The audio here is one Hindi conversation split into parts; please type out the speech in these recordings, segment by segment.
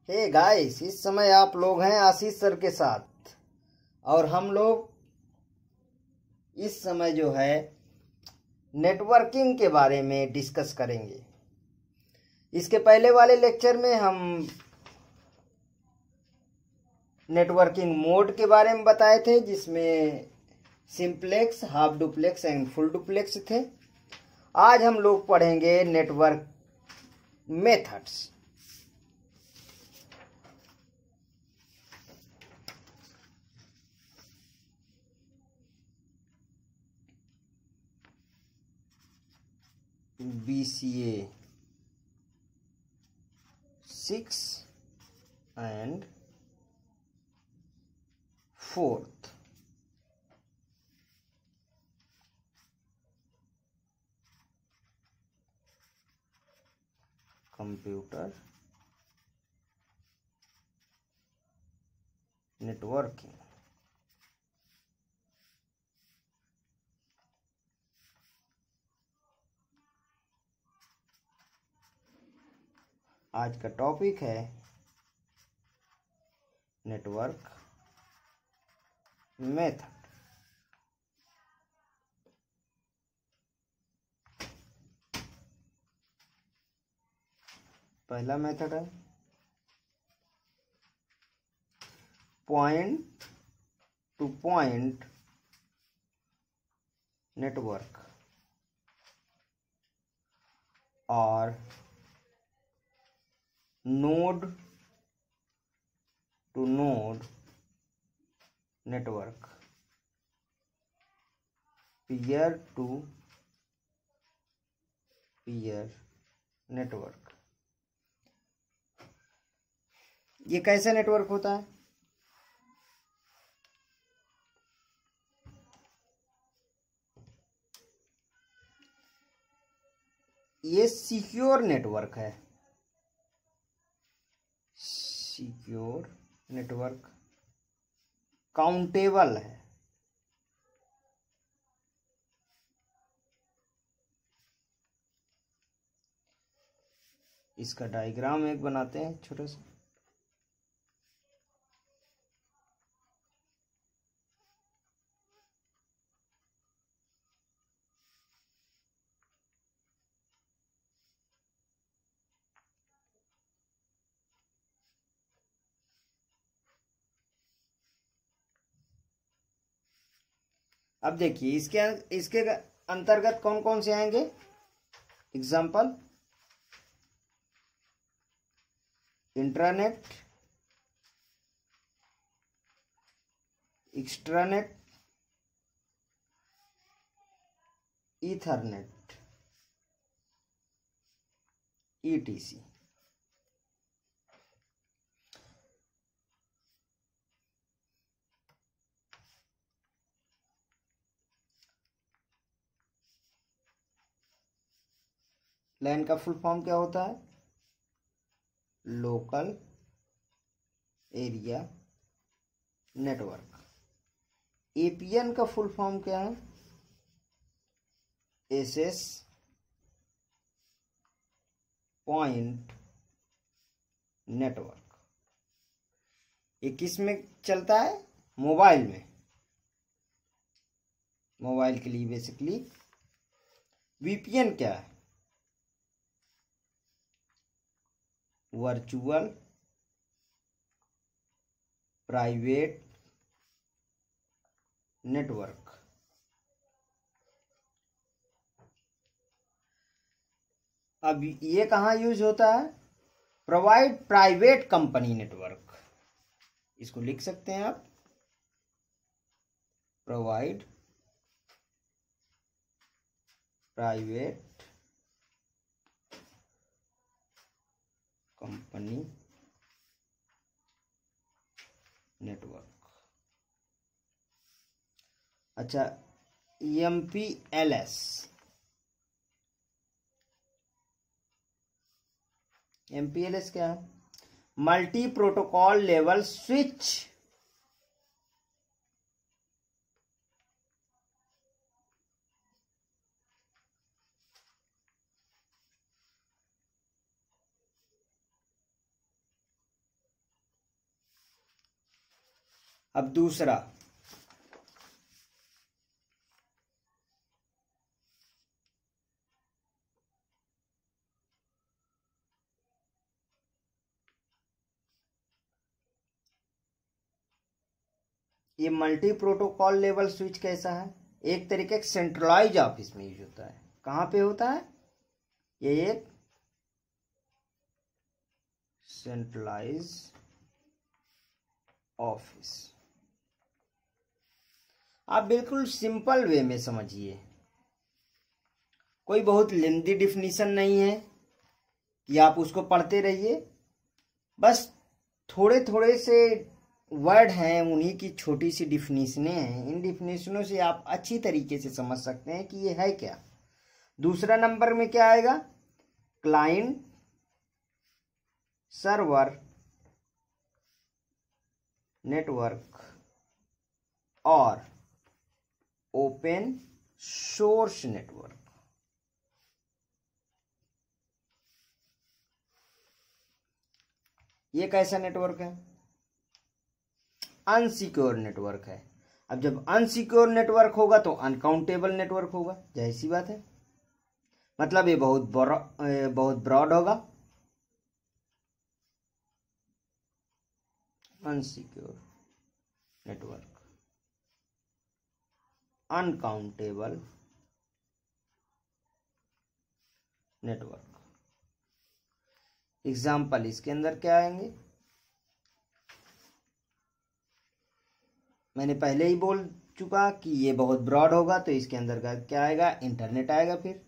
हे गाइस, इस समय आप लोग हैं आशीष सर के साथ और हम लोग इस समय जो है नेटवर्किंग के बारे में डिस्कस करेंगे। इसके पहले वाले लेक्चर में हम नेटवर्किंग मोड के बारे में बताए थे, जिसमें simplex, half duplex and full duplex थे। आज हम लोग पढ़ेंगे network methods. BCA 6 and 4th computer networking. आज का टॉपिक है नेटवर्क मेथड। पहला मेथड है पॉइंट टू पॉइंट नेटवर्क और node to node network, peer to peer network. ये कैसे नेटवर्क होता है? ये सिक्योर नेटवर्क है। सिक्योर नेटवर्क काउंटेबल है। इसका डायग्राम एक बनाते हैं छोटा सा। अब देखिए इसके अंतर्गत कौन कौन से आएंगे। Example, intranet, extranet, Ethernet, ETC। LAN का फुल फॉर्म क्या होता है? Local area network. APN का फुल फॉर्म क्या है? SS point network. ये किस में चलता है? मोबाइल में। मोबाइल के लिए बेसिकली। VPN क्या है? Virtual private network. अब ये कहाँ यूज होता है? Provide private company network. इसको लिख सकते हैं आप, प्रोवाइड प्राइवेट कंपनी नेटवर्क। अच्छा, MPLS। MPLS क्या है? Multi protocol level switch. अब दूसरा, ये मल्टी प्रोटोकॉल लेवल स्विच कैसा है? एक तरीके का सेंट्रलाइज ऑफिस में यूज होता है। कहाँ पे होता है? ये एक सेंट्रलाइज ऑफिस। आप बिल्कुल सिंपल वे में समझिए, कोई बहुत लेंथी डिफिनीशन नहीं है कि आप उसको पढ़ते रहिए। बस थोड़े थोड़े से वर्ड हैं, उन्हीं की छोटी सी डिफिनीशनें हैं। इन डिफिनीशनों से आप अच्छी तरीके से समझ सकते हैं कि ये है क्या। दूसरा नंबर में क्या आएगा? क्लाइंट सर्वर नेटवर्क और ओपन सोर्स नेटवर्क। ये कैसा नेटवर्क है? अनसिक्योर नेटवर्क है। अब जब अनसिक्योर नेटवर्क होगा तो अनकाउंटेबल नेटवर्क होगा, जाहिर सी बात है। मतलब ये बहुत ब्रॉड होगा। Unsecure network, uncountable network. Example इसके अंदर क्या आएंगे? मैंने पहले ही बोल चुका कि ये बहुत ब्रॉड होगा, तो इसके अंदर का क्या आएगा? इंटरनेट आएगा। फिर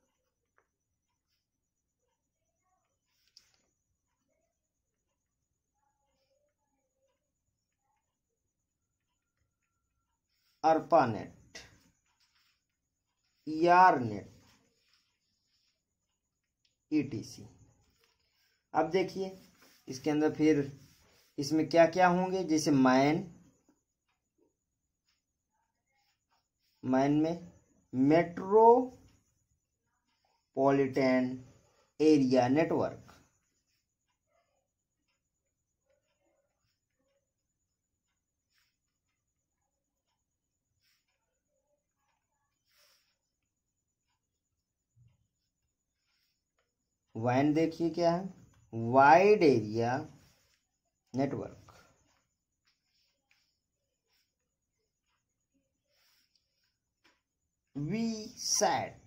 अर्पानेट, ईआरनेट, ईटीसी। अब देखिए इसके अंदर फिर इसमें क्या क्या होंगे? जैसे मैन में मेट्रोपॉलिटन एरिया नेटवर्क, वैन देखिए क्या है? Wide area network. VSAT,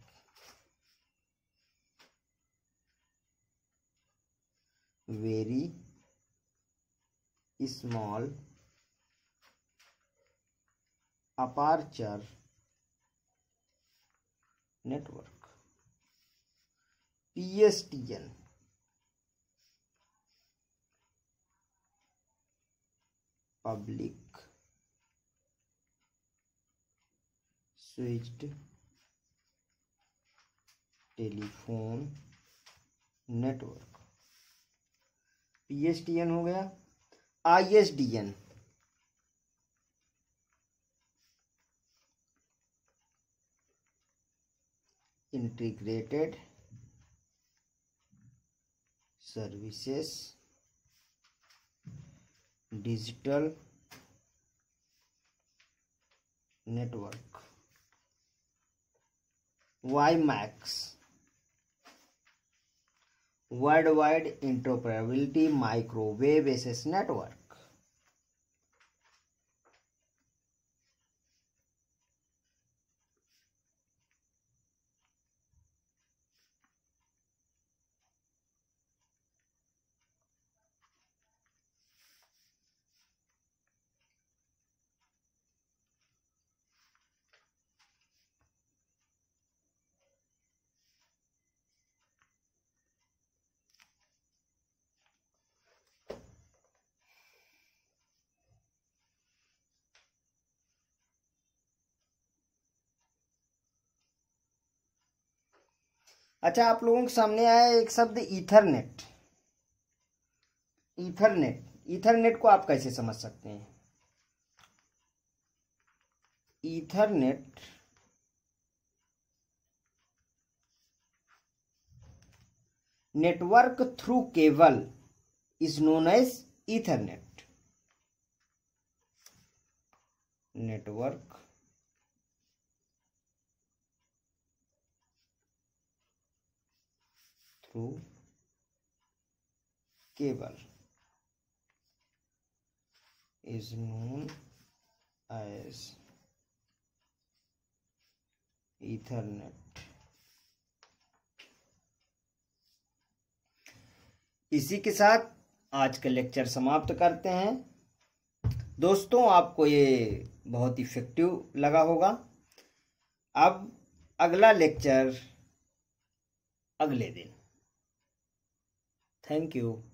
very small aperture network. PSTN, public switched telephone network. PSTN हो गया। ISDN, integrated services digital network. WiMAX, world wide interoperability microwave access network. अच्छा, आप लोगों के सामने आया एक शब्द ईथरनेट। ईथरनेट को आप कैसे समझ सकते हैं? Ethernet network through cable is known as Ethernet. Network through cable is known as Ethernet। इसी के साथ आज का लेक्चर समाप्त करते हैं। दोस्तों, आपको ये बहुत इफेक्टिव लगा होगा। अब अगला लेक्चर अगले दिन। Thank you.